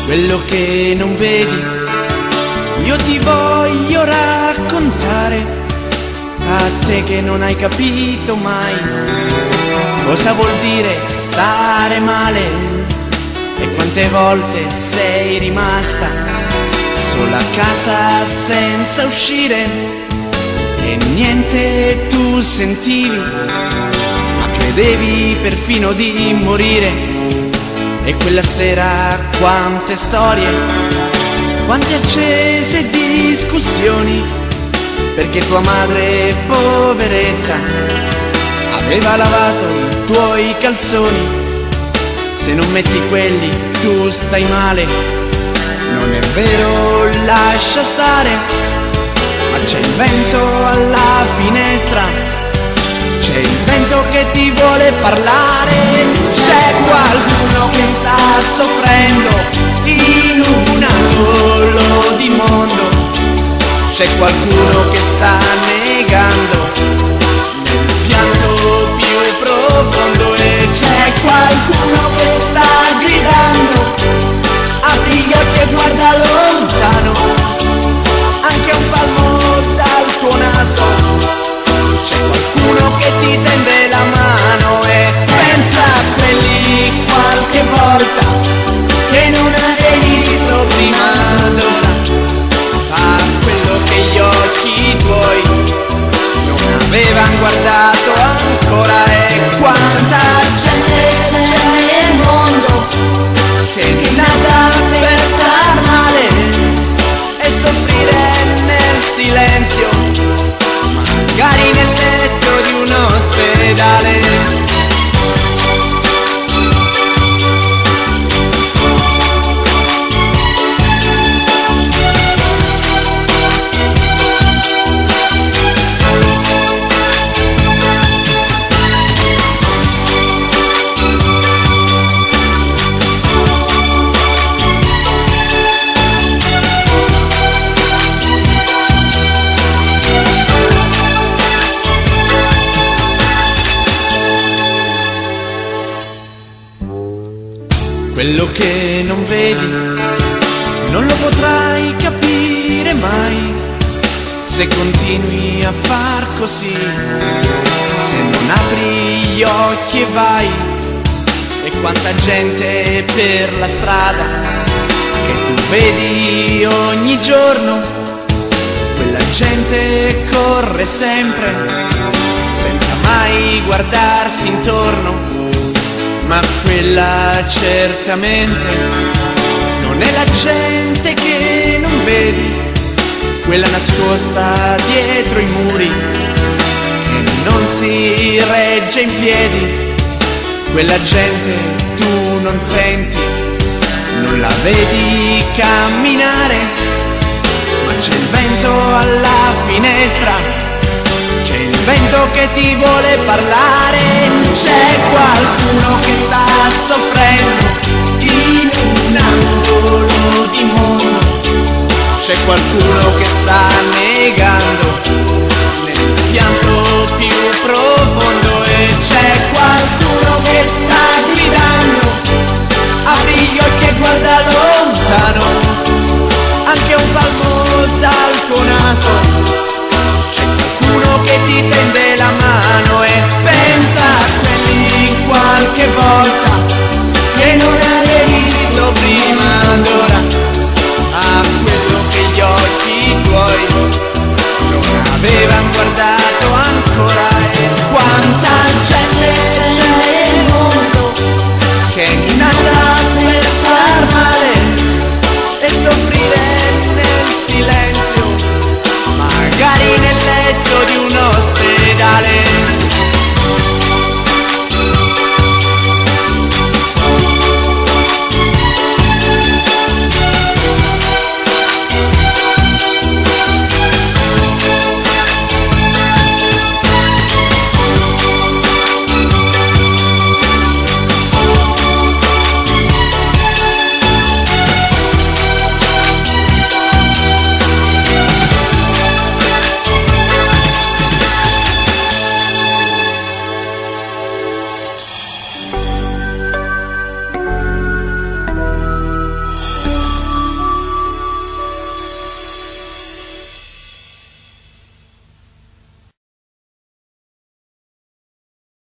quello che non vedi, io ti voglio raccontare, a te che non hai capito mai cosa vuol dire stare male e quante volte sei rimasta sola a casa senza uscire e niente tu sentivi, ma credevi perfino di morire. E quella sera quante storie, quante accese discussioni, perché tua madre, poveretta, aveva lavato i tuoi calzoni. Se non metti quelli tu stai male, non è vero, lascia stare, ma c'è il vento alla finestra, c'è il vento che ti vuole parlare. C'è qualcuno che sta soffrendo in un angolo di mondo, c'è qualcuno che sta negando nel pianto più profondo, e c'è qualcuno che sta gridando: apri gli occhi e guarda lontano, anche un palmo dal tuo naso. C'è qualcuno che ti tende la mano e pensa a quelli qualche volta che non avevi visto prima d'ora, a quello che gli occhi tuoi non avevano guardato ancora. E quanta gente c'è nel mondo che è nata per star male e soffrire nel silenzio, magari nel letto di un ospedale. Quello che non vedi non lo potrai capire mai se continui a far così, se non apri gli occhi e vai. E quanta gente per la strada che tu vedi ogni giorno, quella gente corre sempre senza mai guardarsi intorno. Ma quella certamente non è la gente che non vedi, quella nascosta dietro i muri che non si regge in piedi. Quella gente tu non senti, non la vedi camminare, ma c'è il vento alla finestra, c'è il vento che ti vuole parlare. C'è qualcuno che sta soffrendo